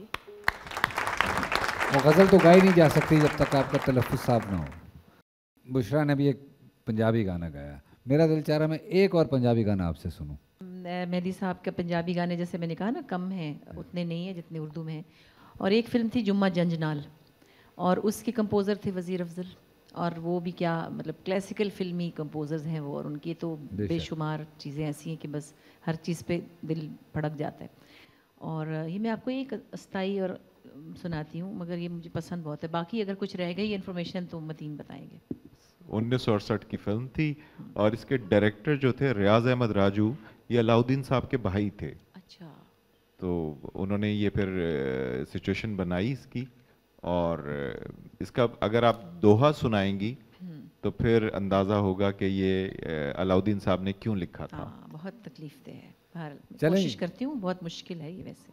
वो गज़ल तो गाई नहीं जा सकती जब तक आपका तलफ़्फ़ुज़ साफ ना हो। बुशरा ने भी एक पंजाबी गाना गाया, मेरा दिल चाह रहा मैं एक और पंजाबी गाना आपसे सुनूं। मेहदी साहब के पंजाबी गाने जैसे मैंने कहा ना, कम हैं, उतने नहीं हैं जितने उर्दू में हैं। और एक फ़िल्म थी जुम्मा जंजनाल, और उसके कंपोज़र थे वज़ीर अफजल, और वो भी क्या मतलब क्लासिकल फिल्मी कंपोजर्स हैं वो, और उनकी तो बेशुमार चीज़ें ऐसी हैं कि बस हर चीज़ पे दिल भड़क जाता है। और ये मैं आपको एक अस्थाई और सुनाती हूँ, मगर ये मुझे पसंद बहुत है। बाकी अगर कुछ रह गई इन्फॉर्मेशन तो मतीन बताएंगे। उन्नीस सौ अड़सठ की फिल्म थी और इसके डायरेक्टर जो थे रियाज अहमद राजू, ये अलाउद्दीन साहब के भाई थे। अच्छा। तो उन्होंने ये फिर सिचुएशन बनाई इसकी, और इसका अगर आप दोहा सुनाएंगी तो फिर अंदाज़ा होगा कि ये अलाउद्दीन साहब ने क्यों लिखा था। हाँ, बहुत तकलीफ दे है, बाहर कोशिश करती हूँ, बहुत मुश्किल है ये वैसे।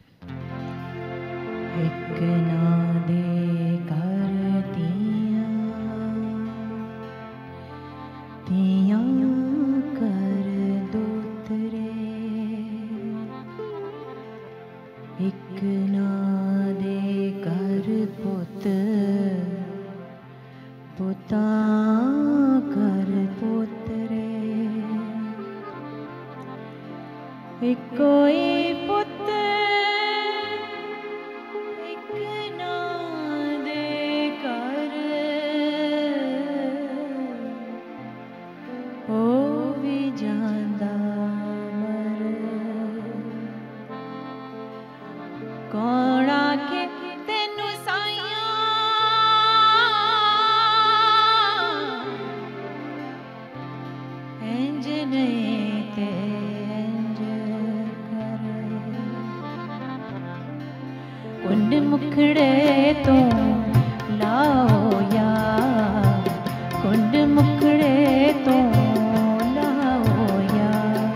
एक ना दे कर दिया दिया कर दो तेरे, एक ना दे कर पुत पुता कर पुतरे, एक कोई पुत एक ना दे कर ओ भी जांदा मर, कौन आके तेनू साइया इंज नहीं ते कुंड मुखड़े तो लाओ या, कुंड मुखड़े तो लाओ या,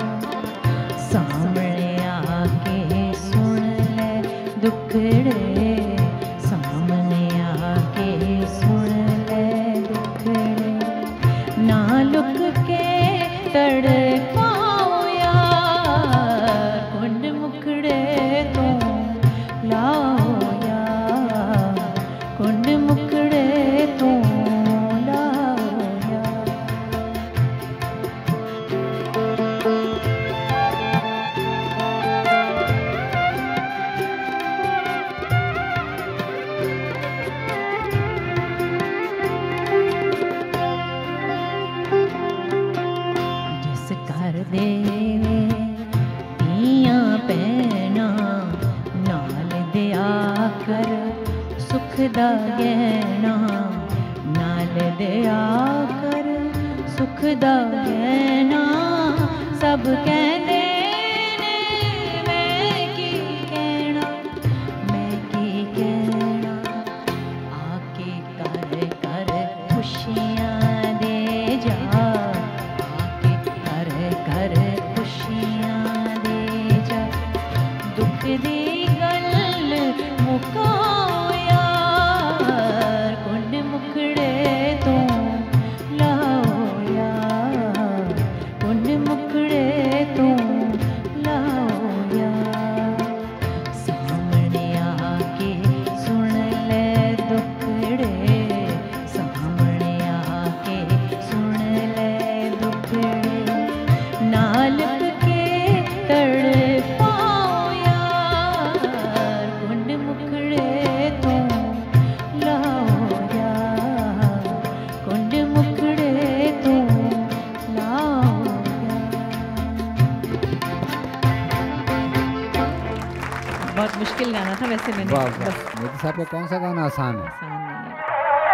सामने आके सुन ले दुखड़े, सामने आके सुन ले दुखड़े, ना लुक के तड़पाओ यार, कुंड मुखड़े तो लाओ यार, कुंड मुखड़े तो लाओ यार। जिस कर देवे तियां पैना, नाल दिया कर सुख दा गहना, नाल दिया कर सुख दा गहना, सब कहते ने मैं की कहना, मैं की कहना, आके कर कर खुशियां दे जा, आके कर कर खुशियां दे जा, दुख दी गल मुकाओ यार, कुंड मुखड़े तो लाओ यार, कुंड मुखड़े तो लाओ यार, सामने आके सुन ले दुखड़े, सामने आके सुन ले दुखड़े, नाल के तड़पाओ यार, कुंड मुखड़े तो लाओ यार, कुंड मुखड़े तो लाओ यार। बहुत मुश्किल गाना था वैसे, मैंने वाह बस वाह, मोदी साहब का कौन सा गाना आसान है? आसान नहीं है।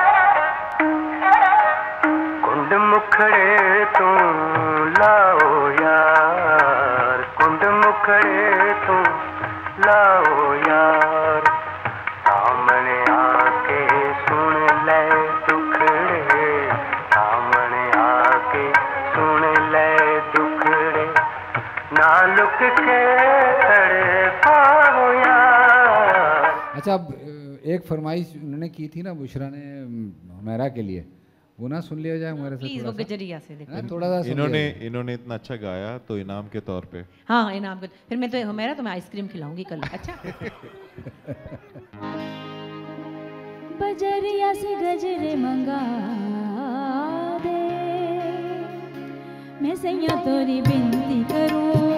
कुंड मुखड़े तो लाओ यार, कुंड मुखड़े तो लाओ यार, सामने आके सुन ले दुखड़े, सामने आके सुन ले दुखड़े, ना लुक के तड़पाओ यार। अच्छा, अब एक फरमाइश उन्होंने की थी ना बुशरा ने हुमैरा के लिए, वो ना सुन लिया जाए हमारे से प्लीज, थोड़ा वो सा? गजरिया से देखो। हाँ, थोड़ा सा सुन इन्होंने लिया जाए। इन्होंने इतना अच्छा गाया तो इनाम के तौर पे। हाँ, इनाम को फिर मैं तो मेरा तो मैं आइसक्रीम खिलाऊंगी कल। अच्छा। बजरिया से गजरे मंगा दे, मैं सैया तोरी बिनती करूं,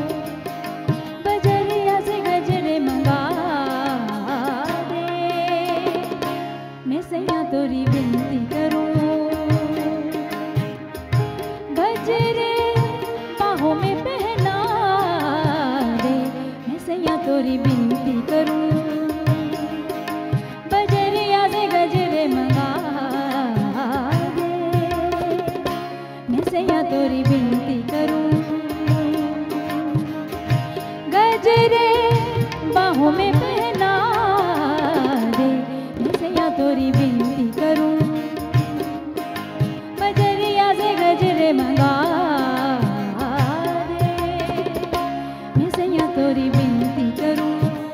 बजरिया से गजरे मंगा दे, मैं सैया तोरी बिनती करूं, गजरे बाहों में पहना दे, मैं सैया तोरी बिनती करूं, बजरिया से गजरे मंगा दे, मैं सैया तोरी बिनती करूं, गजरे बाहों में पहना दे, मैं सैया तोरी बिनती करूं, बजरिया से गजरे मंगा दे, मैं सैया तोरी बिनती करूं।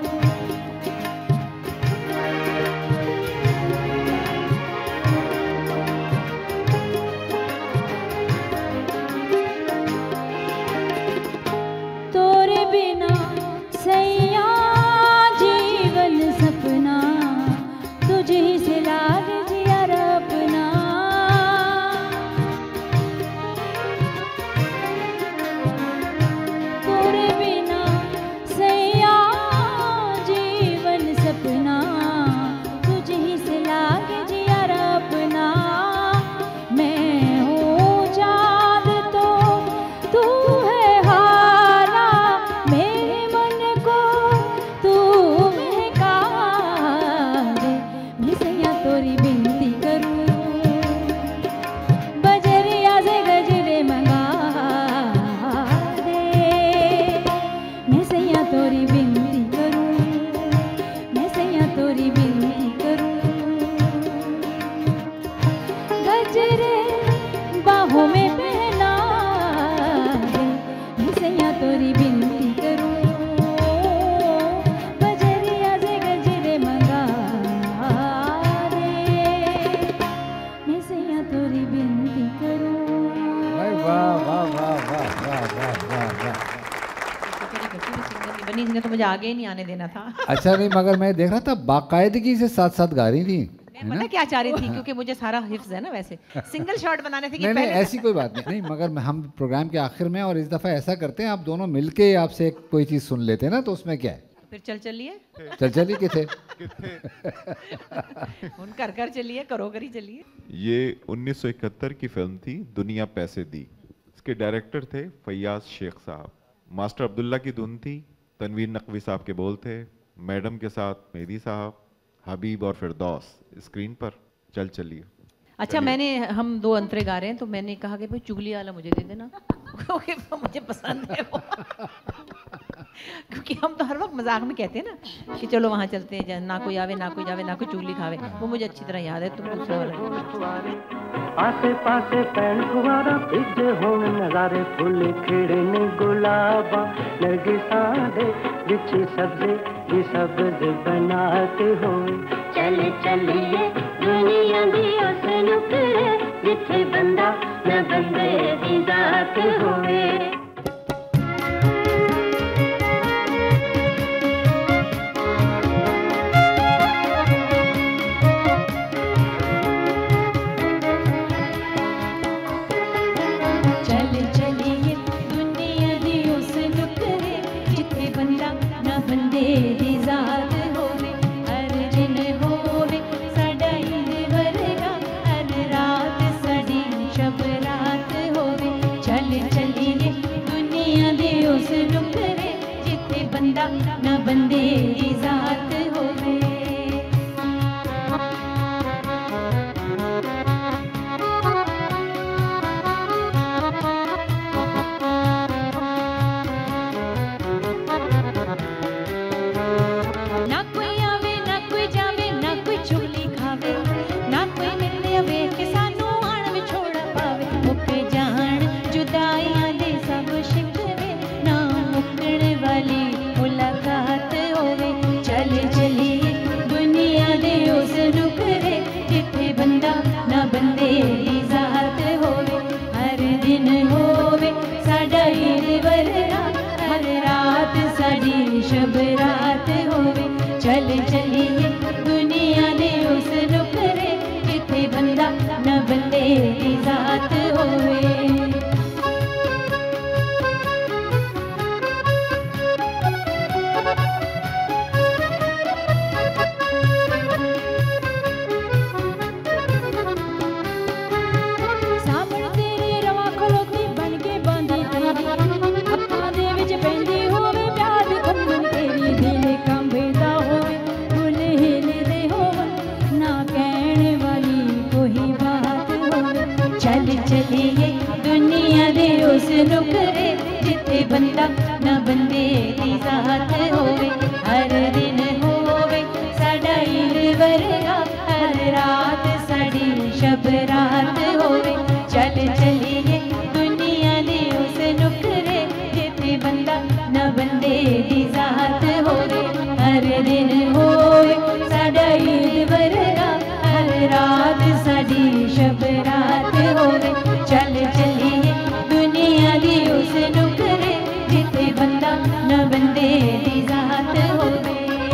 तोरे बिना सैया जीवन सपना, तुझे ही से लाग जिया अपना, तोरे बिना सैया जीवन सपना, तुझे ही से लाग जिया अपना, मैं हूँ चाँद तो तू है हारा, मेरे मन को तू महका दे, मैं सैया तोरी बिनती करूं, बजरिया से गजरे मंगा दे, मैं सैया तोरी बिनती करूं, मैं सैया तोरी बिनती करूं, गजरे बाहों में पहना दे, मैं सैया तोरी बिनती करूं, बजरिया से गजरे मंगा दे, मैं सैया तोरी बिनती करूं। भाई वाह वाह वाह वाह वाह वाह वाह वाह। बनी ने तो मुझे आगे ही नहीं आने देना था। अच्छा नहीं, मगर मैं देख रहा था बाकायदगी से साथ साथ गा रही थी। मैं पता क्या चाह रही थी, क्योंकि मुझे सारा हिफ्ज है ना, वैसे सिंगल शॉट बनाने थे कि नहीं नहीं पहले ऐसी कोई बात नहीं, नहीं मगर मैं- हम प्रोग्राम के आखिर में और इस दफ़ा ऐसा करते हैं, आप दोनों मिलके आपसे एक कोई चीज़ सुन लेते हैं ना, तो उसमें क्या है, फिर चल चलिए चल चलिए किथे उन कर कर चलिए, करो करी चलिए। ये उन्नीस सौ इकहत्तर की फिल्म थी दुनिया पैसे दी। इसके डायरेक्टर थे फैयाज शेख साहब। मास्टर अब्दुल्ला की धुन थी, तनवीर नकवी साहब के बोल थे, मैडम के साथ मेहदी साहब, हबीब और फिरदौस स्क्रीन पर। चल चलिए। अच्छा, मैंने हम दो अंतरे गा रहे हैं, तो मैंने कहा कि भाई चुगली वाला मुझे दे देना क्योंकि वो मुझे पसंद है वो क्योंकि हम तो हर वक्त मजाक में कहते हैं ना कि चलो वहाँ चलते हैं, ना कोई आवे ना कोई जावे ना कोई चुगली खावे, वो मुझे अच्छी तरह याद है। तुम दूसरा वाला आसे पासे पैन कुवारा बिजे होन नजारे, फुल खिड़े ने गुलाबा नरगिसा दे, बिछी सब्जी भी सब्ज बनाते हो। चल चलिए दुनिया दी उस नुकरे, जिथे बंदा न बंदे दी जात होवे। न बंदे की जात होवे। ना कोई आवे ना कोई जावे, ना कोई चुगली खावे, ना कोई मिलने आवे कि सानू आण विछोड़ पावे। मुक्के जान जुदाइयां दे सब शिकवे, ना मुक्कण वाली मुलाकात होवे। चल चलिए दुनिया दे उस नुकरे, जिथे बंदा ना बंदे दी जात होवे। हर दिन होवे साडा ईद वर्गा, हर रात साडी शब रात होवे। चल चलिए दुनिया दे उस नुकरे, जिथे बंदा ना बंदे दी जात होवे। सामने तेरे रवा खलोती बन चलिए दुनिया दे उस नुकरे जिथे बंदा न बंदे दी जात होवे हर दिन होवे साडा ईद वर्गा हर रात साडी शब रात होवे चल चलिए दुनिया दे उस नुकरे जिथे बंदा न बंदे दी जात होवे हर दिन होवे साडा ईद वर्गा हर रात साडी शब रात होवे चल चलिए दुनिया दी उस नुकरे जिथे बंदा न बंदे दी जात होवे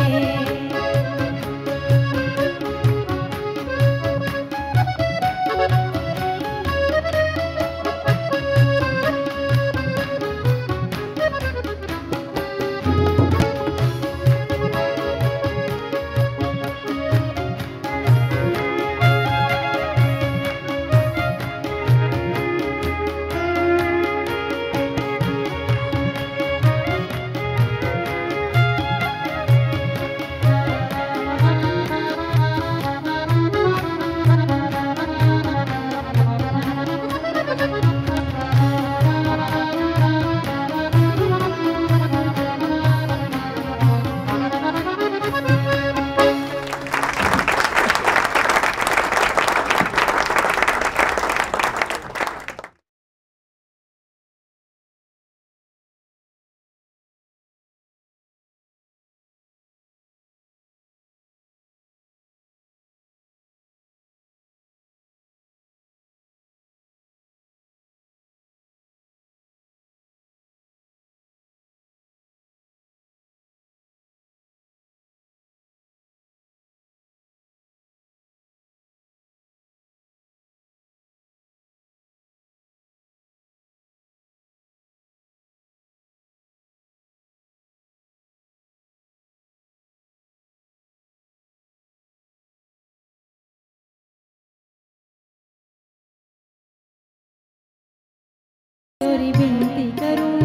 तोरी बिनती करूं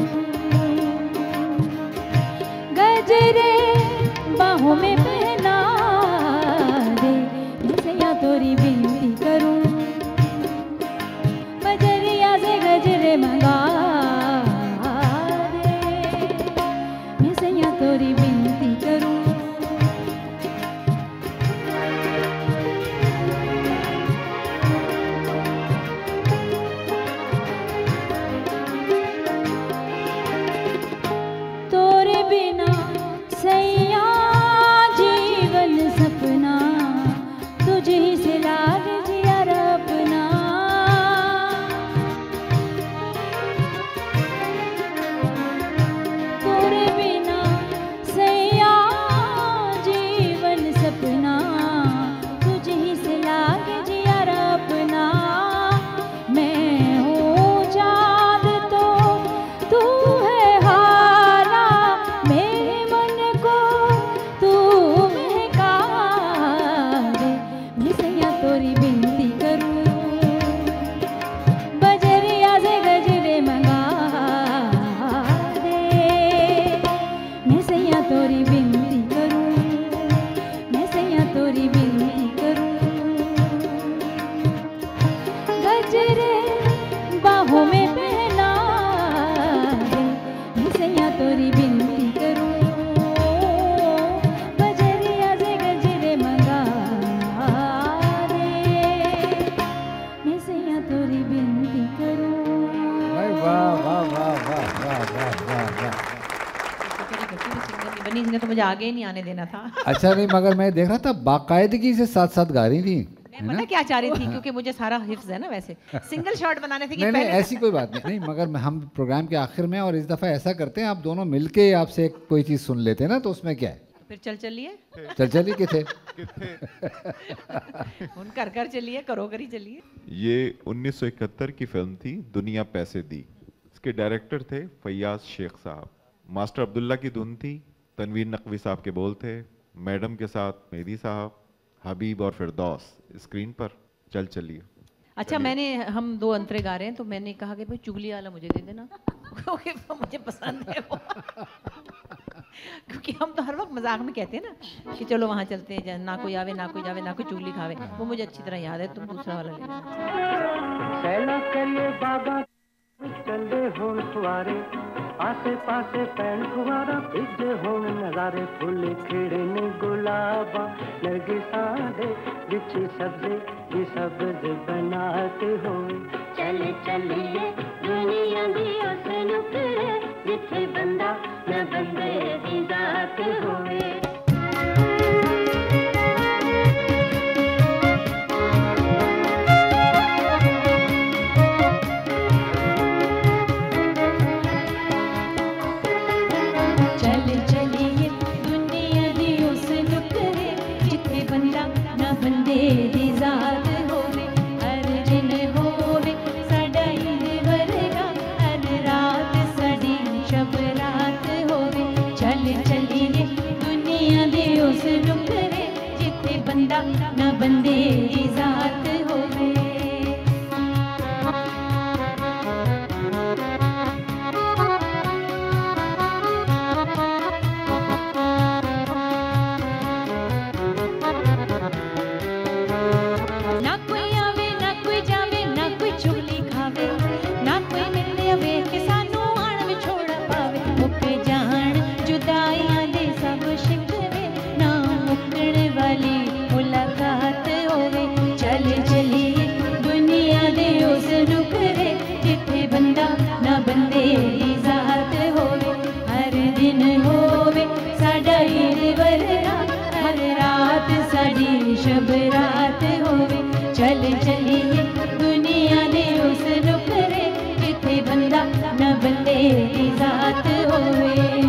गजरे बाहों में पहना दे सैया तोरी बिनती करूं बजरिया से गजरे मंगा दे मैं सैया तोरी बिनती करूं तो मुझे आगे ही नहीं आने देना था। अच्छा नहीं मगर मैं देख रहा था बाकायदगी से साथ साथ गा रही थी। मैं पता क्या चाह रही थी क्योंकि मुझे सारा हिफ्ज है ना वैसे सिंगल शॉट बनाने थे कि नहीं, पहले नहीं ऐसी कोई बात नहीं नहीं मगर हम प्रोग्राम के आखिर में और इस दफ़ा ऐसा करते हैं आप दोनों मिलके आपसे कोई चीज़ सुन लेते हैं ना तो उसमें क्या है फिर चल चलिए चल चलिए किथे उन कर कर चलिए करो करी चलिए। ये उन्नीस सौ इकहत्तर की फिल्म थी दुनिया पैसे दी। इसके डायरेक्टर थे फैयाज शेख साहब। मास्टर अब्दुल्ला की धुन थी, तनवीर नकवी साहब के बोल थे, मैडम के साथ मेहदी साहब, हबीब और फिरदौस स्क्रीन पर। चल चलिए। अच्छा मैंने हम दो अंतरे गा रहे हैं तो मैंने कहा कि भाई चुगली वाला मुझे दे देना क्योंकि मुझे पसंद है वो। क्योंकि हम तो हर वक्त मजाक में कहते हैं ना कि चलो वहाँ चलते हैं, ना कोई आवे ना कोई जावे ना कोई चुगली खावे। वो मुझे अच्छी तरह याद है, तुम दूसरा वाला ले सैला करिए बाबा चंदे होन फुआरे, आसे पासे पैन फुआरा भिजे होन नजारे, फुल खिड़े ने गुलाबा नरगिसां दे विच सब्जे दी सब्ज बनाते होए। चल चलिए दुनिया दी उस नुकरे जिथे बंदा न बंदे दी जात होवे। चल चलिए दुनिया दी उस नुकरे जिथे बंदा न बंदे दी जात होवे। हर दिन होवे साडा ईद वर्गा, हर रात साडी शब रात होवे। चल चलिए दुनिया दे उस नुकरे जिथे बंदा न बंदे दी जात होवे। ना कोई आवे ना कोई जावे ना कोई चुगली खावे, ना कोई मिलने आवे कि सानू आण विछोड़ा पावे। मुक जाण जुदाइयां दे सब शिकवे, ना मुकण वाली मुलाकात होवे। चल चलिए दुनिया दे उस नुकरे जिथे बंदा ना बंदे दी जात होवे। हर दिन होवे साडा ईद वर्गा, हर रात साडी शब रात होवे। चल चलिए दुनिया दे उस नुकरे जिथे बंदा न बंदे दी जात होवे।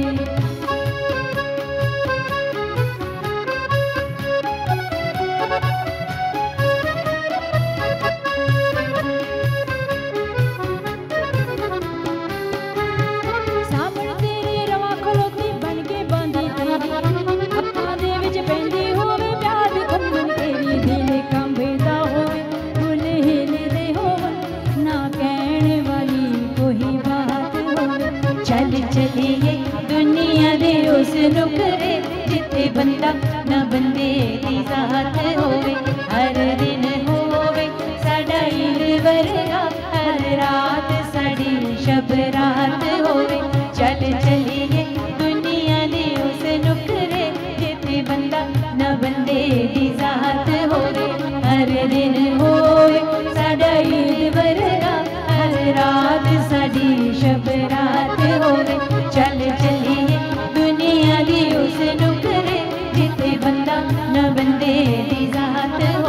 सामण तेरे रवा खलोती बन के बांधी तेरी, हत्थां दे विच पैंदी होवे प्यार दी खंभन तेरी। दिल कंबदा होवे फुल हिलदे होवे, ना कहने वाली कोई बात होवे। चल चलिए दुनिया दे उस नुकरे जिथे बंदा न बंदे दी जात होवे। हर दिन होवे साडा ईद वर्गा, हर रात साडी शब रात होवे। चल चलिए दुनिया दे उस नुकरे जिथे बंदा न बंदे दी जात होवे। हर दिन होवे साडा ईद वर्गा, हर रात साडी शब रात होवे। चल चलिए दुनिया दी उस नुकरे जिथे बंदा न बंदे दी जात होवे।